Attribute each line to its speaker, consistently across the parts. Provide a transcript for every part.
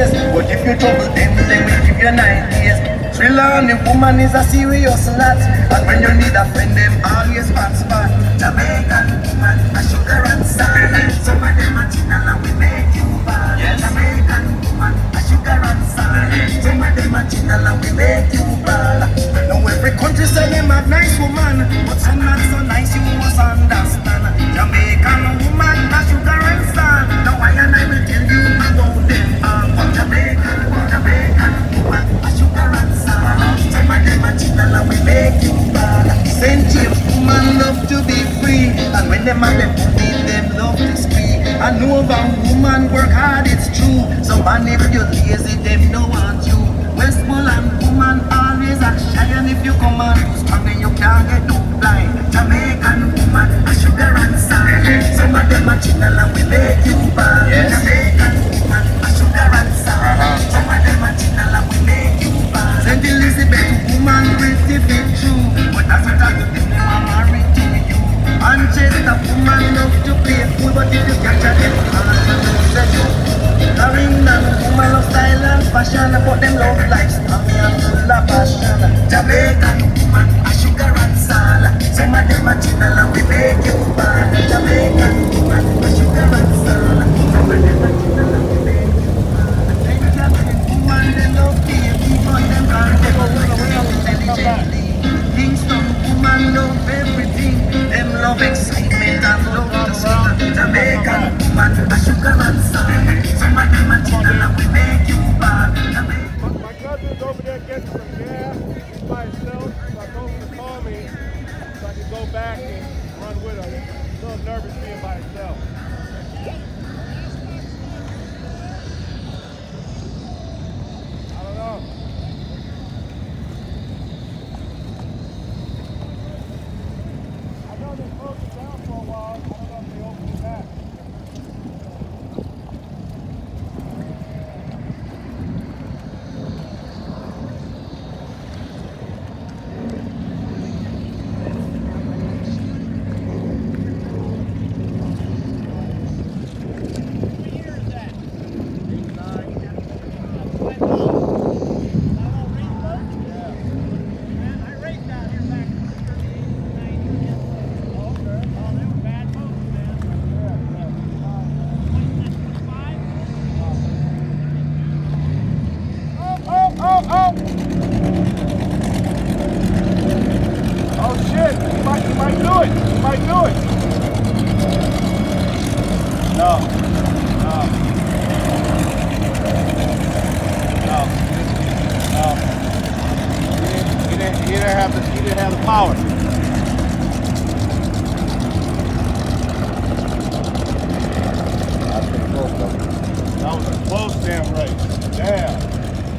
Speaker 1: days. But if you trouble them, they will give you 9 days. Thriller on the woman is a serious lot. And when you need a friend, them always hotspot. Jamaican woman, a sugar and salt. Some of them are channel and we make you bad. Jamaican woman, a sugar and salt. Some of them are channel and we make you bad. Now every country say them have nice woman, but some not so nice, you must understand. Jamaican woman, a sugar and salt. Now I and I will tell you about them. Jamaican woman, a sugar and salt. Some of them are channel and we make you bad. St. James woman love to be free, and when them have them money, them love to spree. I know about woman work hard, it's true. So man, if you're lazy, them no want you. Westmoreland woman always act shy, and if you come on too strong, then you can't get too blind. Jamaican woman, a sugar and salt. Some of them are channel and we make you bad. Jamaican woman, a sugar and salt. Some of them are channel and we make you bad. St. Elizabeth woman, pretty fit true, but that's what I do, them are married to you. Manchester woman love to play fool, but if you catch a them, Catalina woman love style and fashion, but them love lifestyle and full of passion. Jamaican woman, a sugar and salt. Some of them are channel and we make you bad. Jamaican woman, a sugar and salt. Some of them are channel and we make you bad. Jamaican woman, they love baby, but them can't take away intelligently. Kingston woman love everything. Them love excitement and love to sing. Jamaican woman, a sugar and salt. Some of them are channel and we make you bad.
Speaker 2: My cousin's over there getting some gas. He's by himself. So I told him to call me so I could go back and run with her. He's a little nervous being by himself. I don't know. I know they closed it down for a while. I don't know if they opened it back. He didn't have the power. That's pretty close, though. That was a close damn race. Damn.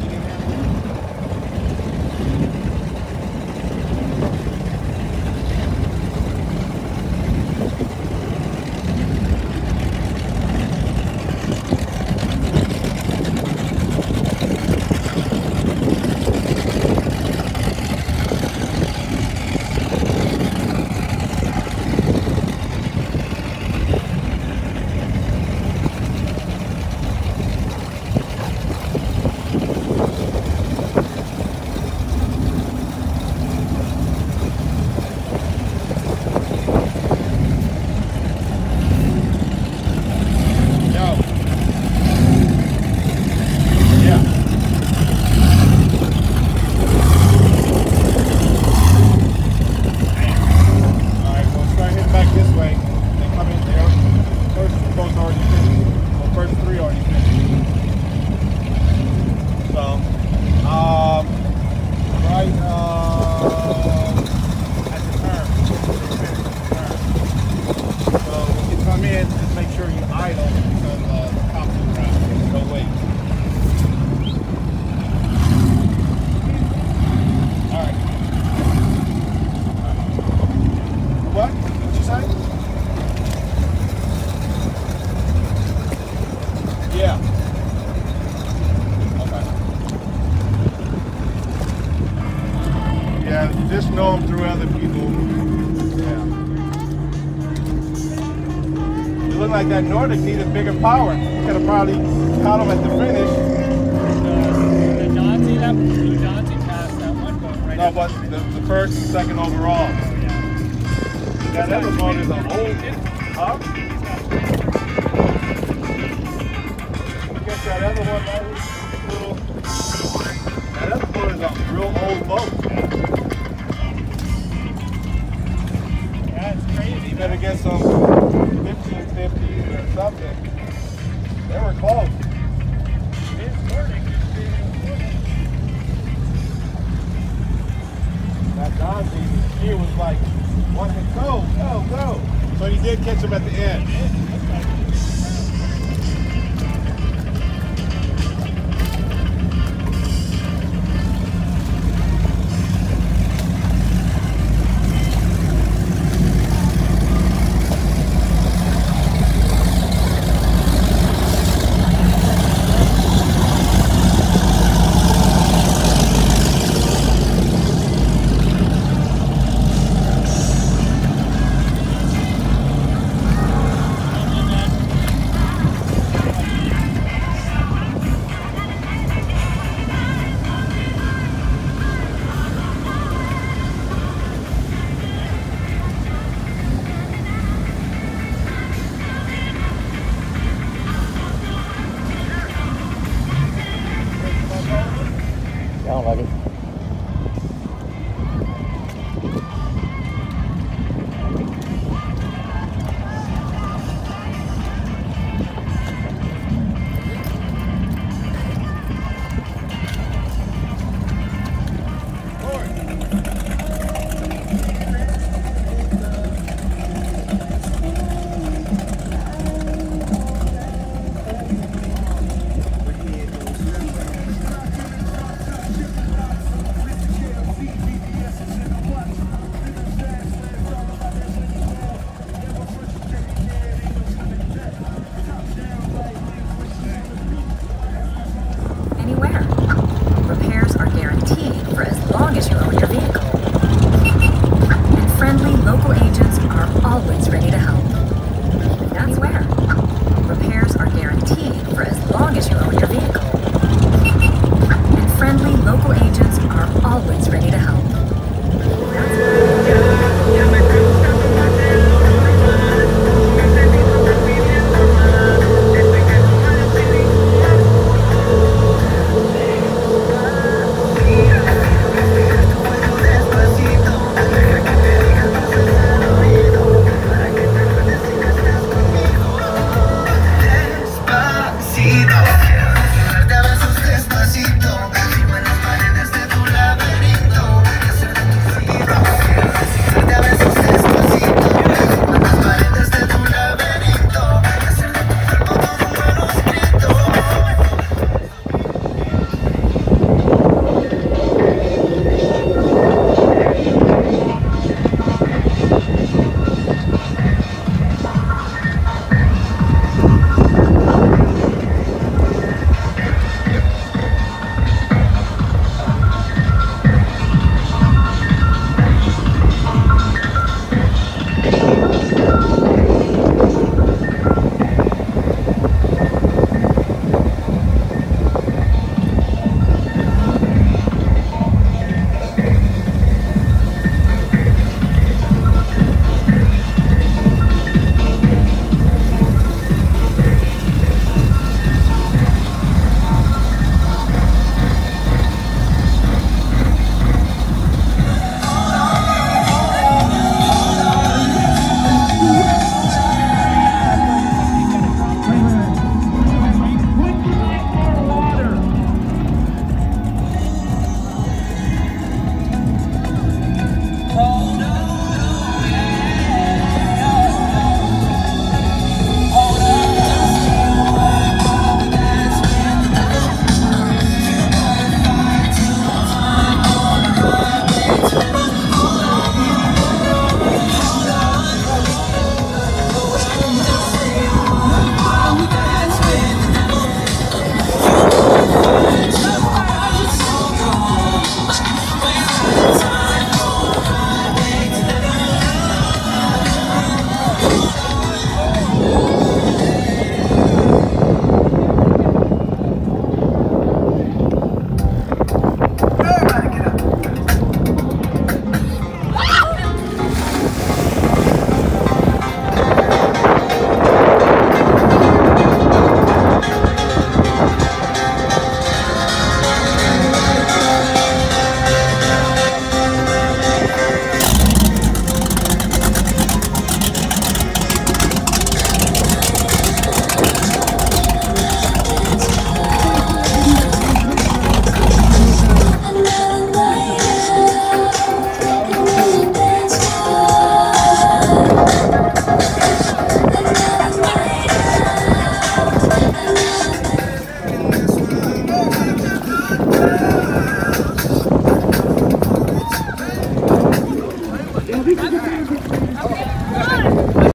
Speaker 2: Just know them through other people. Yeah. It looked like that Nordic needed bigger power. Could have probably caught him at the finish.
Speaker 3: that Blue Dante passed that one boat right
Speaker 2: No, but the first and second overall. That other boat is an old, huh? I guess that other one, that other boat is a real old boat.
Speaker 3: Yeah, it's crazy.
Speaker 2: You better get some 1550s or something. They were close.
Speaker 3: It's working.
Speaker 2: That Dante, he was like, wanting to go. So he did catch him at the end.